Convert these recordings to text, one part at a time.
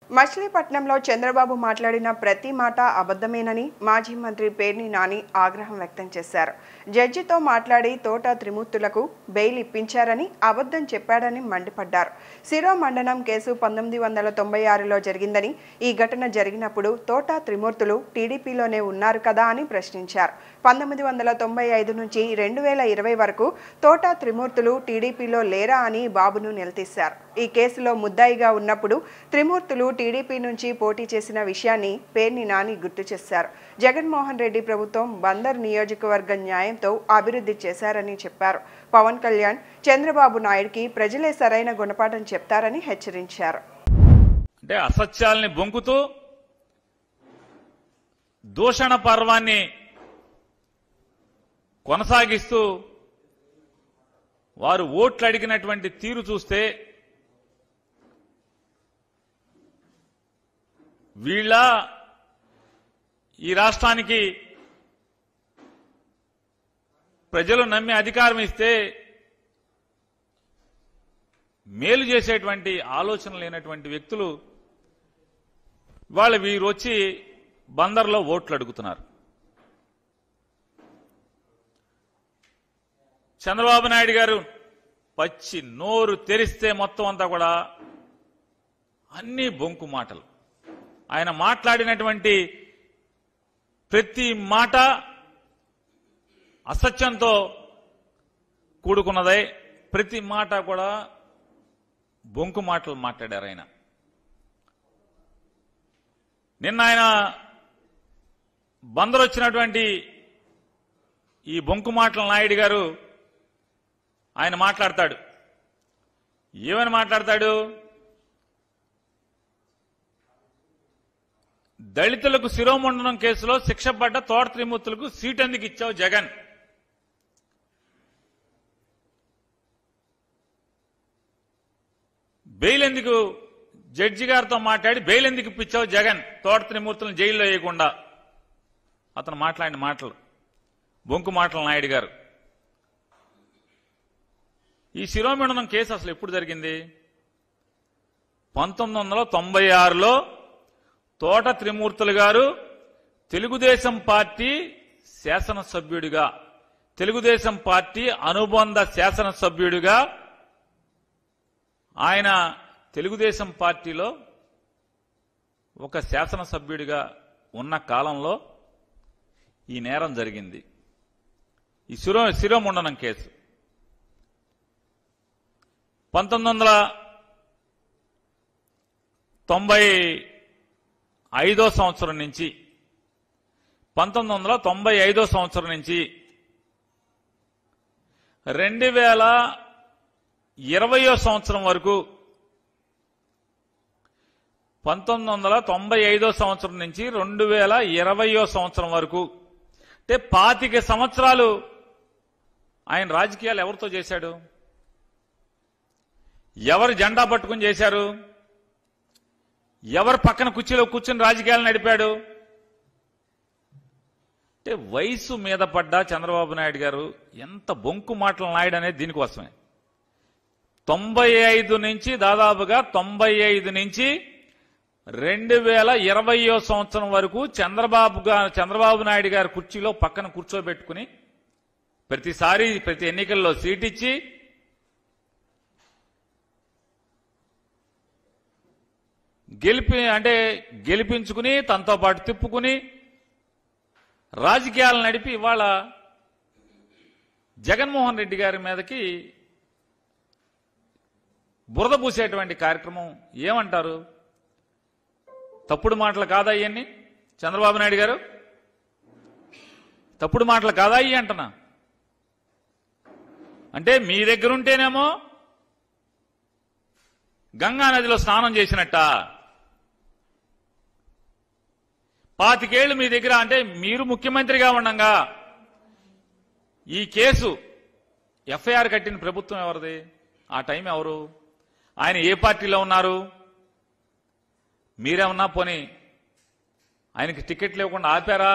మచిలీపట్నంలో చంద్రబాబు మాట్లాడిన ప్రతి మాట అబద్ధమేనని మాజీ మంత్రి పేర్ని నాని ఆగ్రహం వ్యక్తం చేశారు. జడ్జితో మాట్లాడి తోట త్రిమూర్తులకు బెయిల్ ఇప్పించారని అబద్ధం చెప్పాడని మండిపడ్డారు. సిరో మండనం కేసు 1996లో జరిగిందని, ఈ ఘటన జరిగినప్పుడు తోట త్రిమూర్తులు టీడీపీలోనే ఉన్నారు కదా అని ప్రశ్నించారు. 1995 నుంచి 2020 వరకు తోట త్రిమూర్తులు టీడీపీలో లేరా అని బాబును నిలదీశారు. ఈ కేసులో ముద్దాయిగా ఉన్నప్పుడు త్రిమూర్తులు టీడీపీ నుంచి పోటీ చేసిన విషయాన్ని పేర్ని నాని గుర్తు చేశారు. జగన్మోహన్ రెడ్డి ప్రభుత్వం బందర్ నియోజకవర్గ న్యాయంతో అభివృద్ధి చేశారని చెప్పారు. పవన్ కళ్యాణ్, చంద్రబాబు నాయుడుకి ప్రజలే సరైన గుణపాఠం చెప్తారని హెచ్చరించారు. అంటే అసత్యాల్ని బొంకుతూ దూషణ పర్వాన్ని కొనసాగిస్తూ వారు ఓట్లు అడిగినటువంటి తీరు చూస్తే వీళ్ళ ఈ రాష్ట్రానికి ప్రజలు నమ్మి అధికారం ఇస్తే మేలు చేసేటువంటి ఆలోచన లేనటువంటి వ్యక్తులు వాళ్ళు వీరు వచ్చి బందర్లో ఓట్లు అడుగుతున్నారు. చంద్రబాబు నాయుడు గారు పచ్చి నోరు తెరిస్తే మొత్తం అంతా కూడా అన్ని బొంకు మాటలు. ఆయన మాట్లాడినటువంటి ప్రతి మాట అసత్యంతో కూడుకున్నదే. ప్రతి మాట కూడా బొంకు మాటలు మాట్లాడారు ఆయన. నిన్న ఆయన బందరు వచ్చినటువంటి ఈ బొంకు మాటల నాయుడు గారు ఆయన మాట్లాడతాడు. ఏమని మాట్లాడతాడు? దళితులకు శిరోమండనం కేసులో శిక్ష పడ్డ తోట త్రిమూర్తులకు సీట్ ఎందుకు ఇచ్చావు జగన్? బెయిల్ ఎందుకు, జడ్జి గారితో మాట్లాడి బెయిల్ ఎందుకు ఇప్పించావు జగన్ తోట త్రిమూర్తులను జైల్లో వేయకుండా? అతను మాట్లాడిన మాటలు బొంకు మాటల నాయుడు గారు. ఈ శిరోమండనం కేసు అసలు ఎప్పుడు జరిగింది? 1996లో తోట త్రిమూర్తులు గారు తెలుగుదేశం పార్టీ శాసనసభ్యుడిగా, తెలుగుదేశం పార్టీ అనుబంధ శాసనసభ్యుడిగా ఆయన తెలుగుదేశం పార్టీలో ఒక శాసనసభ్యుడిగా ఉన్న కాలంలో ఈ నేరం జరిగింది. ఈ శిరోమండనం కేసు 1995 సంవత్సరం నుంచి 1995 సంవత్సరం నుంచి 2020 సంవత్సరం వరకు 1995 సంవత్సరం నుంచి 2020 సంవత్సరం వరకు అంటే 25 సంవత్సరాలు ఆయన రాజకీయాలు ఎవరితో చేశాడు? ఎవరు జెండా పట్టుకుని చేశారు? ఎవరు పక్కన కుర్చీలో కూర్చుని రాజకీయాలు నడిపాడు? అంటే వయసు మీద పడ్డ చంద్రబాబు నాయుడు గారు ఎంత బొంకు మాటలు నాయుడు అనేది దీనికోసమే. 95 నుంచి దాదాపుగా 95 నుంచి 2020 సంవత్సరం వరకు చంద్రబాబు నాయుడు గారి కుర్చీలో పక్కన కూర్చోబెట్టుకుని ప్రతిసారి ప్రతి ఎన్నికల్లో సీట్ ఇచ్చి గెలిపించుకుని తనతో పాటు తిప్పుకుని రాజకీయాలు నడిపి ఇవాళ జగన్మోహన్ రెడ్డి గారి మీదకి బురద పూసేటువంటి కార్యక్రమం ఏమంటారు? తప్పుడు మాటలు కాదా ఇవన్నీ? చంద్రబాబు నాయుడు గారు తప్పుడు మాటలు కాదా ఇవి అంటున్నా? అంటే మీ దగ్గరుంటేనేమో గంగా నదిలో స్నానం చేసినట్ట, 25 ఏళ్లు మీ దగ్గర అంటే మీరు ముఖ్యమంత్రిగా ఉండగా ఈ కేసు ఎఫ్ఐఆర్ కట్టిన ప్రభుత్వం ఎవరిది? ఆ టైం ఎవరు? ఆయన ఏ పార్టీలో ఉన్నారు? మీరేమన్నా పోనీ ఆయనకి టికెట్ లేకుండా ఆపారా?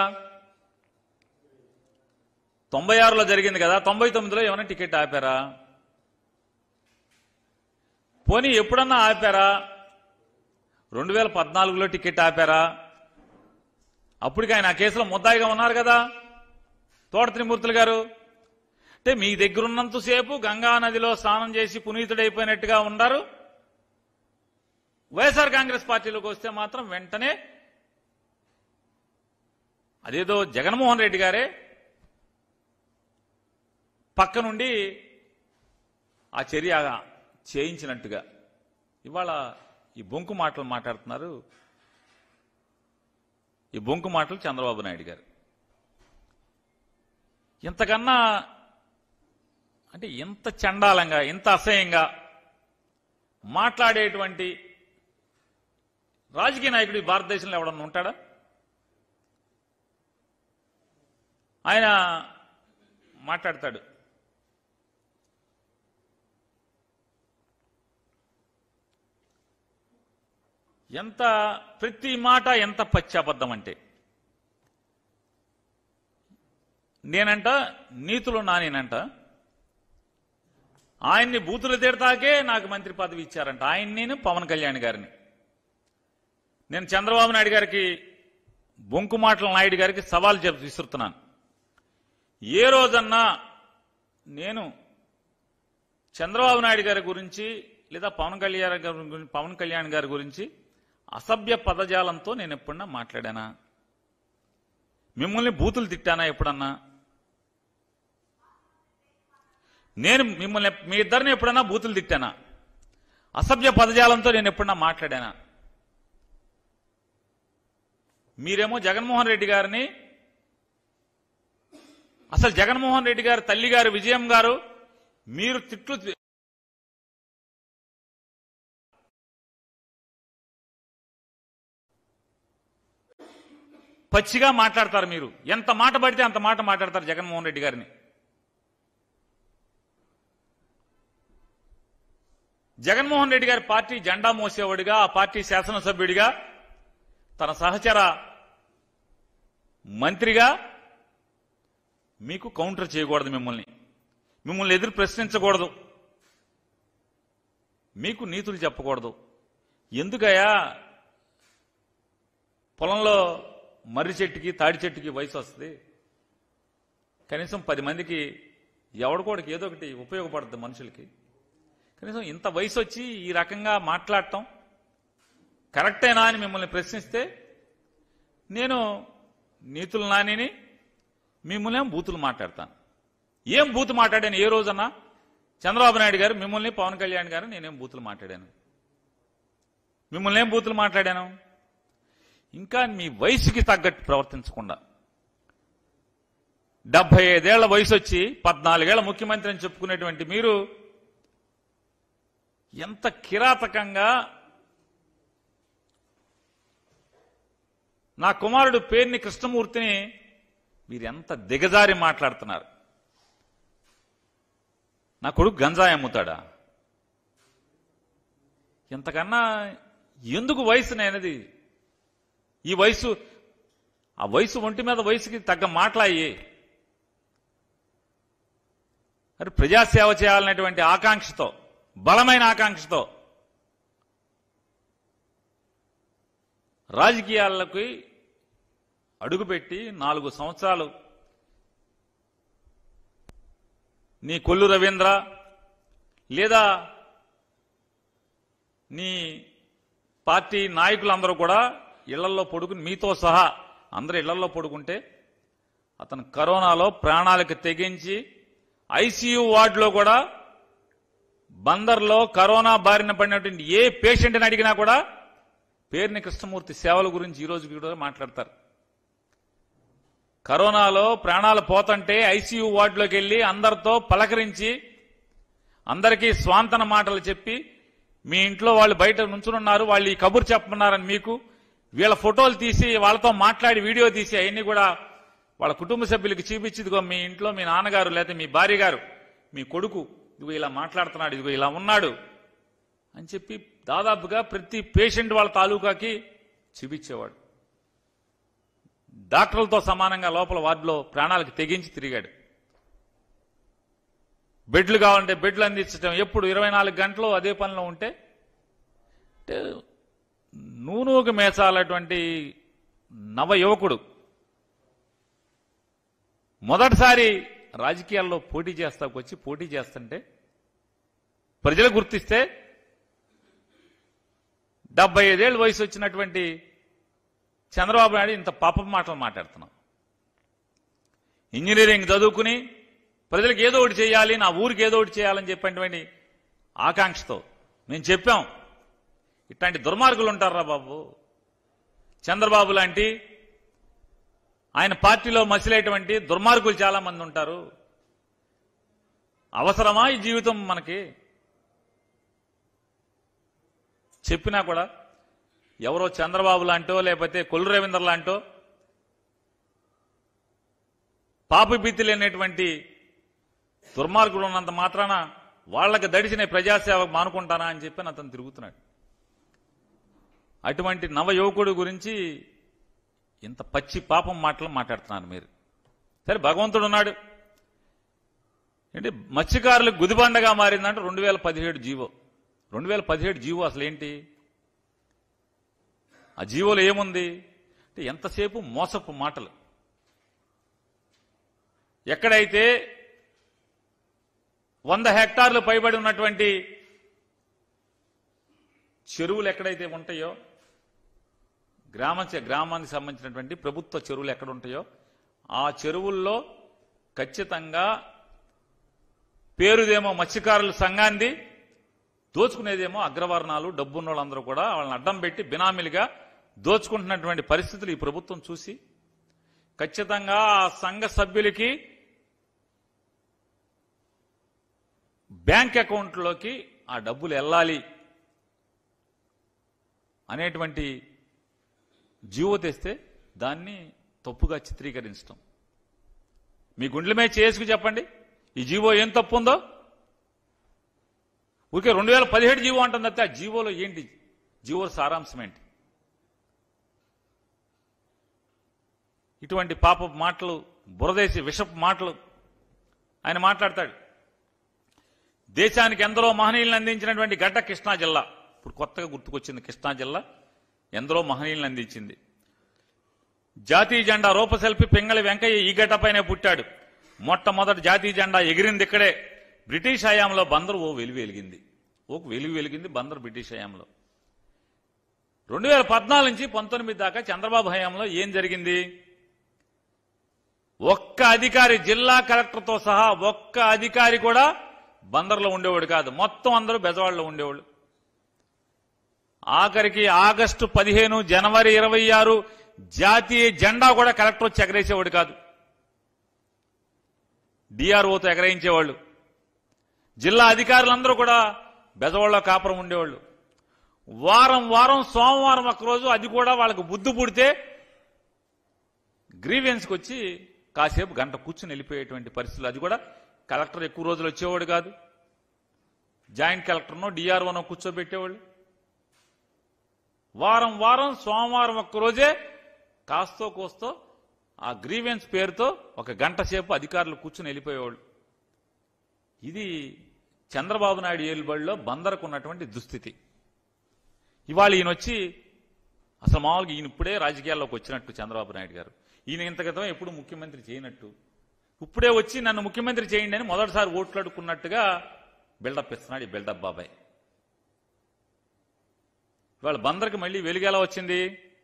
96లో జరిగింది కదా, 99లో ఏమైనా టికెట్ ఆపారా? పోనీ ఎప్పుడన్నా ఆపారా? 2014లో టికెట్ ఆపారా? అప్పటికి ఆయన ఆ కేసులో ముద్దాయిగా ఉన్నారు కదా తోట త్రిమూర్తులు గారు. అంటే మీ దగ్గర ఉన్నంతసేపు గంగా నదిలో స్నానం చేసి పునీతుడైపోయినట్టుగా ఉన్నారు. వైఎస్ఆర్ కాంగ్రెస్ పార్టీలోకి వస్తే మాత్రం వెంటనే అదేదో జగన్మోహన్ రెడ్డి గారే పక్క నుండి ఆ చర్య చేయించినట్టుగా ఇవాళ ఈ బొంకు మాటలు మాట్లాడుతున్నారు. ఈ బొంకు మాటలు చంద్రబాబు నాయుడు గారు. ఇంతకన్నా అంటే ఇంత చండాలంగా ఇంత అసహ్యంగా మాట్లాడేటువంటి రాజకీయ నాయకుడు ఈ భారతదేశంలో ఎవడన్నా ఉంటాడా? ఆయన మాట్లాడతాడు, ఎంత ప్రతి మాట ఎంత పచ్చాబద్ధం అంటే, నేనంట నీతులు నానేనంట ఆయన్ని బూతులు తిడతాకే నాకు మంత్రి పదవి ఇచ్చారంట. నేను పవన్ కళ్యాణ్ గారిని నేను చంద్రబాబు నాయుడు గారికి బొంకు మాటల నాయుడు గారికి సవాల్ విసురుతున్నాను. ఏ రోజన్నా నేను చంద్రబాబు నాయుడు గారి గురించి లేదా పవన్ కళ్యాణ్ గారి గురించి అసభ్య పదజాలంతో నేను ఎప్పుడన్నా మాట్లాడానా? మిమ్మల్ని బూతులు తిట్టానా ఎప్పుడన్నా? నేను మిమ్మల్ని మీ ఇద్దరిని ఎప్పుడన్నా బూతులు తిట్టానా? అసభ్య పదజాలంతో నేను ఎప్పుడన్నా మాట్లాడానా? మీరేమో జగన్మోహన్ రెడ్డి గారిని, అసలు జగన్మోహన్ రెడ్డి గారు తల్లి గారు విజయం గారు మీరు తిట్లు పచ్చిగా మాట్లాడతారు. మీరు ఎంత మాట పడితే అంత మాట మాట్లాడతారు జగన్మోహన్ రెడ్డి గారిని. జగన్మోహన్ రెడ్డి గారి పార్టీ జెండా మోసేవాడిగా, ఆ పార్టీ శాసనసభ్యుడిగా, తన సహచర మంత్రిగా మీకు కౌంటర్ చేయకూడదు. మిమ్మల్ని ఎదురు ప్రశ్నించకూడదు. మీకు నీతులు చెప్పకూడదు. ఎందుకయ్యా పొలంలో మర్రి చెట్టుకి తాడి చెట్టుకి వయసు వస్తుంది, కనీసం 10 మందికి ఎవడికోడికి ఏదో ఒకటి ఉపయోగపడుతుంది మనుషులకి. కనీసం ఇంత వయసు వచ్చి ఈ రకంగా మాట్లాడటం కరెక్టేనా అని మిమ్మల్ని ప్రశ్నిస్తే నేను నీతులు నానిని, మిమ్మల్ని ఏం బూతులు మాట్లాడతాను. ఏం బూతు మాట్లాడాను ఏ రోజన్నా? చంద్రబాబు నాయుడు గారు మిమ్మల్ని, పవన్ కళ్యాణ్ గారు నేనేం బూతులు మాట్లాడాను? మిమ్మల్ని ఏం బూతులు మాట్లాడాను? ఇంకా మీ వయసుకి తగ్గట్టు ప్రవర్తించకుండా 75 ఏళ్ల వయసు వచ్చి 14 ఏళ్ల ముఖ్యమంత్రి అని చెప్పుకునేటువంటి మీరు ఎంత కిరాతకంగా నా కుమారుడు పేర్ని కృష్ణమూర్తిని మీరు ఎంత దిగజారి మాట్లాడుతున్నారు. నా కొడుకు గంజాయి అమ్ముతాడా? ఇంతకన్నా ఎందుకు వయసునేది? ఈ వయసు, ఆ వయసు ఒంటి మీద వయసుకి తగ్గ మాట్లాయి. మరి ప్రజాసేవ చేయాలనేటువంటి ఆకాంక్షతో, బలమైన ఆకాంక్షతో రాజకీయాలకి అడుగుపెట్టి 4 సంవత్సరాలు నీ కొల్లు రవీంద్ర లేదా నీ పార్టీ నాయకులందరూ కూడా ఇళ్లలో పడుకుని, మీతో సహా అందరూ ఇళ్లలో పడుకుంటే అతను కరోనాలో ప్రాణాలకు తెగించి ఐసీయూ వార్డులో కూడా బందర్లో కరోనా బారిన పడినటువంటి ఏ పేషెంట్ని అడిగినా కూడా పేర్ని కృష్ణమూర్తి సేవల గురించి ఈ రోజు కూడా మాట్లాడతారు. కరోనాలో ప్రాణాలు పోతుంటే ఐసీయూ వార్డులోకి వెళ్లి అందరితో పలకరించి అందరికీ స్వాంతన మాటలు చెప్పి, మీ ఇంట్లో వాళ్ళు బయట నుంచునున్నారు, వాళ్ళు ఈ కబురు చెప్పమన్నారని మీకు వీళ్ళ ఫోటోలు తీసి వాళ్ళతో మాట్లాడి వీడియో తీసి అవన్నీ కూడా వాళ్ళ కుటుంబ సభ్యులకి చూపించి, ఇదిగో మీ ఇంట్లో మీ నాన్నగారు లేకపోతే మీ భార్య గారు, మీ కొడుకు ఇదిగో ఇలా మాట్లాడుతున్నాడు, ఇదిగో ఇలా ఉన్నాడు అని చెప్పి దాదాపుగా ప్రతి పేషెంట్ వాళ్ళ తాలూకాకి చూపించేవాడు. డాక్టర్లతో సమానంగా లోపల వార్డులో ప్రాణాలకు తెగించి తిరిగాడు. బెడ్లు కావాలంటే బెడ్లు అందించడం, ఎప్పుడు 24 గంటలు అదే పనిలో ఉంటే నూనూకు మేసాలటువంటి నవ యువకుడు మొదటిసారి రాజకీయాల్లో పోటీ చేస్తుంటే ప్రజలు గుర్తిస్తే 75 ఏళ్ళ వయసు వచ్చినటువంటి చంద్రబాబు నాయుడు ఇంత పాపం మాటలు మాట్లాడుతున్నాం. ఇంజనీరింగ్ చదువుకుని ప్రజలకు ఏదో ఒకటి చేయాలి, నా ఊరికి ఏదో ఒకటి చేయాలని చెప్పేటువంటి ఆకాంక్షతో మేము చెప్పాం. ఇట్లాంటి దుర్మార్గులు ఉంటారా బాబు? చంద్రబాబు లాంటి ఆయన పార్టీలో మసిలేటువంటి దుర్మార్గులు చాలా మంది ఉంటారు. అవసరమా ఈ జీవితం మనకి? చెప్పినా కూడా ఎవరో చంద్రబాబు లాంటో లేకపోతే కొల్లు రవీంద్ర లాంటో పాపభీతి లేనటువంటి దుర్మార్గులు ఉన్నంత మాత్రాన వాళ్ళకి దడిచిన ప్రజాసేవ మానుకుంటానా అని చెప్పి అతను తిరుగుతున్నాడు. అటువంటి నవ యువకుడు గురించి ఇంత పచ్చి పాపం మాటలు మాట్లాడుతున్నారు మీరు. సరే, భగవంతుడు ఉన్నాడు. ఏంటి మత్స్యకారులకు గుదిబండగా మారిందంటే 2017 జీవో. 2017 జీవో అసలు ఏంటి? ఆ జీవోలో ఏముంది అంటే ఎంతసేపు మోసపు మాటలు. ఎక్కడైతే 100 హెక్టార్లు పైబడి ఉన్నటువంటి చెరువులు ఎక్కడైతే ఉంటాయో, గ్రామానికి సంబంధించినటువంటి ప్రభుత్వ చెరువులు ఎక్కడ ఉంటాయో ఆ చెరువుల్లో ఖచ్చితంగా పేరుదేమో మత్స్యకారుల సంఘాన్ని, దోచుకునేదేమో అగ్రవర్ణాలు, డబ్బున్న వాళ్ళందరూ కూడా వాళ్ళని అడ్డం పెట్టి బినామీలుగా దోచుకుంటున్నటువంటి పరిస్థితులు ఈ ప్రభుత్వం చూసి ఖచ్చితంగా ఆ సంఘ సభ్యులకి బ్యాంక్ అకౌంట్లోకి ఆ డబ్బులు వెళ్ళాలి అనేటువంటి జీవో తెస్తే దాన్ని తప్పుగా చిత్రీకరించడం. మీ గుండెల మీద చేసుకు చెప్పండి, ఈ జీవో ఏం తప్పు ఉందో. ఊరికే 2017 జీవో అంటుంది తప్పితే ఆ జీవోలో ఏంటి, జీవో సారాంశం ఏంటి? ఇటువంటి పాప మాటలు, బురదేసి విషపు మాటలు ఆయన మాట్లాడతాడు. దేశానికి ఎందరో మహనీయులను అందించినటువంటి గడ్డ కృష్ణా జిల్లా. ఇప్పుడు కొత్తగా గుర్తుకొచ్చింది కృష్ణా జిల్లా ఎందరో మహనీయులను అందించింది. జాతీయ జెండా రూపశిల్పి పింగళి వెంకయ్య ఈ గడ్డపైనే పుట్టాడు. మొట్టమొదటి జాతీయ జెండా ఎగిరింది ఇక్కడే. బ్రిటిష్ హయాంలో బందరు వెలుగు వెలిగింది బందరు బ్రిటిష్ హయాంలో. 2014 నుంచి 19 దాకా చంద్రబాబు హయాంలో ఏం జరిగింది? ఒక్క అధికారి, జిల్లా కలెక్టర్తో సహా ఒక్క అధికారి కూడా బందర్లో ఉండేవాడు కాదు. మొత్తం అందరూ బెజవాడలో ఉండేవాళ్ళు. ఆఖరికి ఆగస్టు 15, జనవరి 26 జాతీయ జెండా కూడా కలెక్టర్ వచ్చి ఎగరేసేవాడు కాదు. డిఆర్ఓతో ఎగరేయించేవాళ్ళు. జిల్లా అధికారులందరూ కూడా బెజవాడలో కాపురం ఉండేవాళ్ళు. వారం సోమవారం ఒక్కరోజు అది కూడా వాళ్ళకు బుద్ధి పుడితే గ్రీవెన్స్కి వచ్చి కాసేపు గంట కూర్చుని వెళ్ళిపోయేటువంటి పరిస్థితులు. అది కూడా కలెక్టర్ ఎక్కువ రోజులు వచ్చేవాడు కాదు. జాయింట్ కలెక్టర్నో డిఆర్ఓనో కూర్చోబెట్టేవాళ్ళు. వారం సోమవారం ఒక్కరోజే కాస్తో కోస్తో ఆ గ్రీవెన్స్ పేరుతో ఒక గంట సేపు అధికారులు కూర్చుని వెళ్ళిపోయేవాళ్ళు. ఇది చంద్రబాబు నాయుడు ఏలుబడిలో బందరకు ఉన్నటువంటి దుస్థితి. ఇవాళ ఈయన వచ్చి అసలు మామూలుగా ఈయన ఇప్పుడే రాజకీయాల్లోకి వచ్చినట్టు చంద్రబాబు నాయుడు గారు, ఈయన ఇంత క్రితం ఎప్పుడు ముఖ్యమంత్రి చేయనట్టు ఇప్పుడే వచ్చి నన్ను ముఖ్యమంత్రి చేయండి అని మొదటిసారి ఓట్లాడుకున్నట్టుగా బిల్డప్ ఇస్తున్నాడు ఈ బిల్డప్ బాబాయ్. ఇవాళ బందర్కి మళ్ళీ వెలుగేలా వచ్చింది?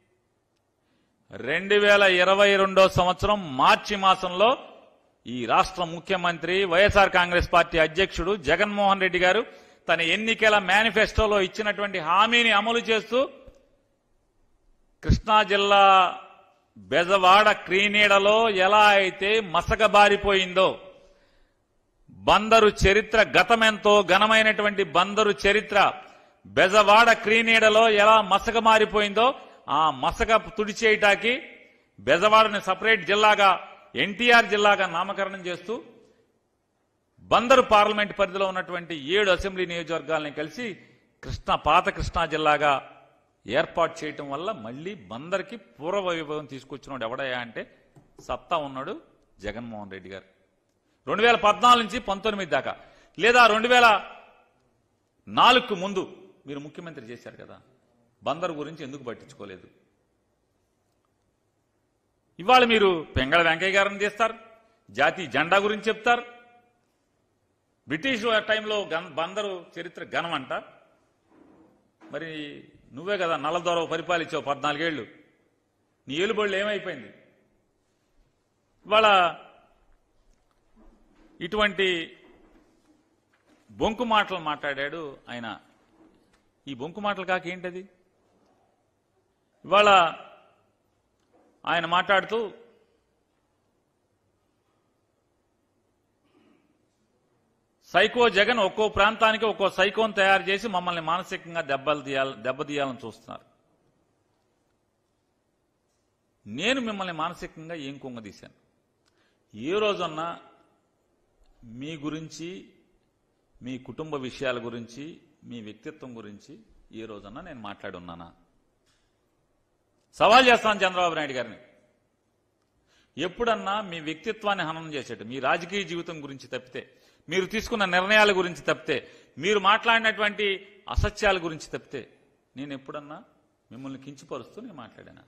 2022 సంవత్సరం మార్చి మాసంలో ఈ రాష్ట్ర ముఖ్యమంత్రి వైఎస్ఆర్ కాంగ్రెస్ పార్టీ అధ్యక్షుడు జగన్మోహన్ రెడ్డి గారు తన ఎన్నికల మేనిఫెస్టోలో ఇచ్చినటువంటి హామీని అమలు చేస్తూ కృష్ణా జిల్లా బెజవాడ క్రీనీడలో ఎలా అయితే మసకబారిపోయిందో, బందరు చరిత్ర గతమెంతో ఘనమైనటువంటి బందరు చరిత్ర బెజవాడ క్రీనీడలో ఎలా మసకమారిపోయిందో ఆ మసక తుడిచేయటానికి బెజవాడని సపరేట్ జిల్లాగా ఎన్టీఆర్ జిల్లాగా నామకరణం చేస్తూ బందరు పార్లమెంట్ పరిధిలో ఉన్నటువంటి 7 అసెంబ్లీ నియోజకవర్గాలని కలిసి పాత కృష్ణా జిల్లాగా ఏర్పాటు చేయటం వల్ల మళ్లీ బందర్కి పూర్వ వైభవం తీసుకొచ్చినాడు ఎవడయ్యా అంటే సత్తా ఉన్నాడు జగన్మోహన్ రెడ్డి గారు. 2014 నుంచి 19 దాకా, లేదా 2004కు ముందు మీరు ముఖ్యమంత్రి చేశారు కదా, బందరు గురించి ఎందుకు పట్టించుకోలేదు? ఇవాళ మీరు పెంగళ వెంకయ్య గారిని తీస్తారు, జాతీయ జెండా గురించి చెప్తారు. బ్రిటిష్ టైంలో బందరు చరిత్ర ఘనం అంట. మరి నువ్వే కదా నల్లదొర పరిపాలించావు 14 ఏళ్ళు. నీ ఏలుబడులు ఏమైపోయింది? ఇవాళ ఇటువంటి బొంకు మాటలు మాట్లాడాడు ఆయన. ఈ బొంకు మాటలు కాక ఏంటది? ఇవాళ ఆయన మాట్లాడుతూ సైకో జగన్ ఒక్కో ప్రాంతానికి ఒక్కో సైకోను తయారు చేసి మమ్మల్ని మానసికంగా దెబ్బతీయాలని చూస్తున్నారు. నేను మిమ్మల్ని మానసికంగా ఏం కుంగదీశాను? ఏ రోజన్నా మీ గురించి, మీ కుటుంబ విషయాల గురించి, మీ వ్యక్తిత్వం గురించి ఏ రోజన్నా నేను మాట్లాడి ఉన్నానా? సవాల్ చేస్తాను చంద్రబాబు నాయుడు గారిని. ఎప్పుడన్నా మీ వ్యక్తిత్వాన్ని హననం చేసేట్టు, మీ రాజకీయ జీవితం గురించి తప్పితే, మీరు తీసుకున్న నిర్ణయాల గురించి తప్పితే, మీరు మాట్లాడినటువంటి అసత్యాల గురించి తప్పితే నేను ఎప్పుడన్నా మిమ్మల్ని కించపరుస్తూ నేను మాట్లాడాను?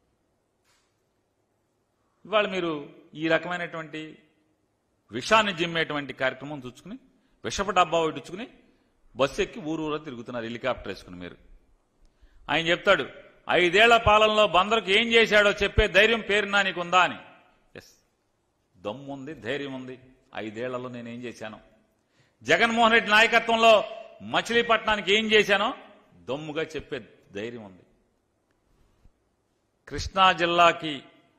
ఇవాళ మీరు ఈ రకమైనటువంటి విషాన్ని జిమ్మేటువంటి కార్యక్రమం చూసుకుని, విషపు డబ్బా ఒడ్డుచుకుని బస్సు ఎక్కి ఊరూరా తిరుగుతున్నారు హెలికాప్టర్ వేసుకుని. మీరు ఆయన చెప్తాడు 5 ఏళ్ల పాలనలో బందరుకు ఏం చేశాడో చెప్పే ధైర్యం పేరునా నీకుందా అని. ఎస్, దమ్ముంది, ధైర్యం ఉంది. 5 ఏళ్లలో నేనేం చేశాను, జగన్మోహన్ రెడ్డి నాయకత్వంలో మచిలీపట్నానికి ఏం చేశానో దమ్ముగా చెప్పే ధైర్యం ఉంది. కృష్ణా జిల్లాకి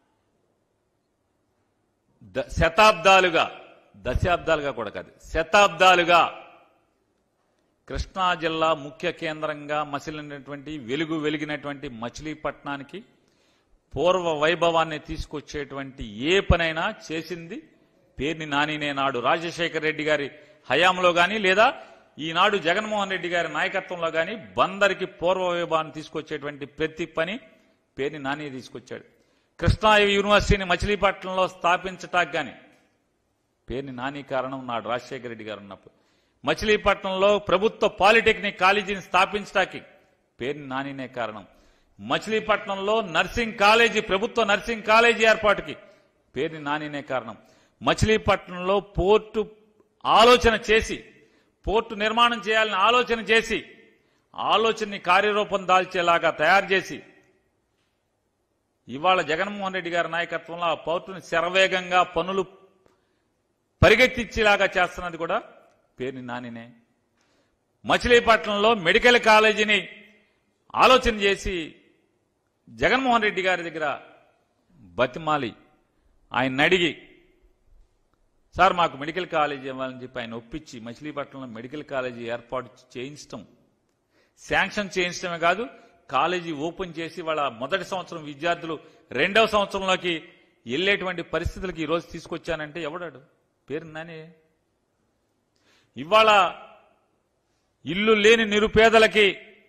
దశాబ్దాలుగా కూడా కాదు, శతాబ్దాలుగా కృష్ణా జిల్లా ముఖ్య కేంద్రంగా మసిలినటువంటి వెలిగినటువంటి మచిలీపట్నానికి పూర్వ వైభవాన్ని తీసుకొచ్చేటువంటి ఏ పనైనా చేసింది పేర్ని నానినే. నాడు రాజశేఖర రెడ్డి గారి హయాంలో గాని, లేదా ఈనాడు జగన్మోహన్ రెడ్డి గారి నాయకత్వంలో గాని బందరికి పూర్వ వైభవాన్ని తీసుకొచ్చేటువంటి ప్రతి పని పేర్ని నాని తీసుకొచ్చాడు. కృష్ణా యూనివర్సిటీని మచిలీపట్నంలో స్థాపించటానికి గాని పేర్ని నాని కారణం. నాడు రాజశేఖర రెడ్డి గారు ఉన్నప్పుడు మచిలీపట్నంలో ప్రభుత్వ పాలిటెక్నిక్ కాలేజీని స్థాపించడానికి పేర్ని నానినే కారణం. మచిలీపట్నంలో నర్సింగ్ కాలేజీ, ప్రభుత్వ నర్సింగ్ కాలేజీ ఏర్పాటుకి పేర్ని నానినే కారణం. మచిలీపట్నంలో పోర్టు ఆలోచన చేసి, పోర్టు నిర్మాణం చేయాలని ఆలోచన చేసి, ఆలోచనని కార్యరూపం దాల్చేలాగా తయారు చేసి, ఇవాళ జగన్మోహన్ రెడ్డి గారి నాయకత్వంలో ఆ పోర్టుని శరవేగంగా పనులు పరిగెత్తించేలాగా చేస్తున్నది కూడా పేర్ని నానినే. మచిలీపట్నంలో మెడికల్ కాలేజీని ఆలోచన చేసి జగన్మోహన్ రెడ్డి గారి దగ్గర బతిమాలి ఆయన అడిగి, సార్ మాకు మెడికల్ కాలేజీ ఇవ్వాలని చెప్పి ఆయన ఒప్పించి మచిలీపట్నంలో మెడికల్ కాలేజీ ఏర్పాటు చేయించడం, శాంక్షన్ చేయించడమే కాదు, కాలేజీ ఓపెన్ చేసి వాళ్ళ మొదటి సంవత్సరం విద్యార్థులు 2వ సంవత్సరంలోకి వెళ్లేటువంటి పరిస్థితులకి ఈరోజు తీసుకొచ్చానంటే ఎవడాడు? పేర్ని నాని. ఇవాళ ఇల్లు లేని నిరుపేదలకి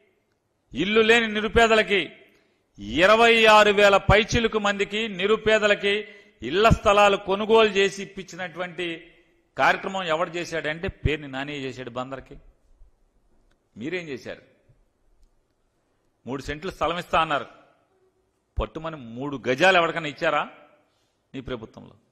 26,000 పైచిలుకు మందికి నిరుపేదలకి ఇళ్ల స్థలాలు కొనుగోలు చేసి ఇప్పించినటువంటి కార్యక్రమం ఎవడు చేశాడంటే పేర్ని నాని చేశాడు. బందర్కి మీరేం చేశారు? 3 సెంట్లు స్థలం ఇస్తా అన్నారు, పట్టుమని 3 గజాలు ఎవరికైనా ఇచ్చారా నీ ప్రభుత్వంలో?